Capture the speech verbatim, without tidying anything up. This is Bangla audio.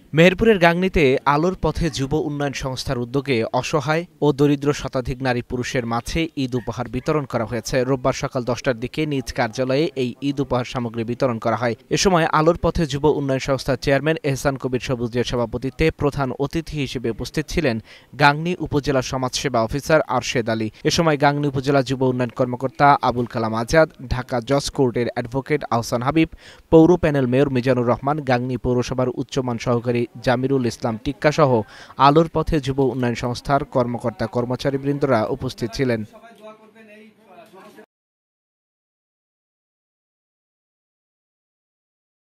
মেহেরপুরের গাংনীতে আলোর পথে যুব উন্নয়ন সংস্থার উদ্যোগে অসহায় ও দরিদ্র শতাধিক নারী পুরুষের মাঝে ঈদ উপহার বিতরণ করা হয়েছে। রোববার সকাল দশটার দিকে নিজ কার্যালয়ে এই ঈদ উপহার সামগ্রী বিতরণ করা হয়। এ সময় আলোর পথে যুব উন্নয়ন সংস্থার চেয়ারম্যান এহসান কবির সবুজের সভাপতিত্বে প্রধান অতিথি হিসেবে উপস্থিত ছিলেন গাংনী উপজেলা সমাজসেবা অফিসার আরশেদ আলী। এ সময় গাংনী উপজেলা যুব উন্নয়ন কর্মকর্তা আবুল কালাম আজাদ, ঢাকা জজ কোর্টের অ্যাডভোকেট আহসান হাবিব, পৌর প্যানেল মেয়র মিজানুর রহমান, গাংনী পৌরসভার উচ্চমান সহকারী জামিরুল ইসলাম টিক্কা সহ আলোর পথে যুব উন্নয়ন সংস্থার কর্মকর্তা কর্মচারীবৃন্দরা উপস্থিত ছিলেন।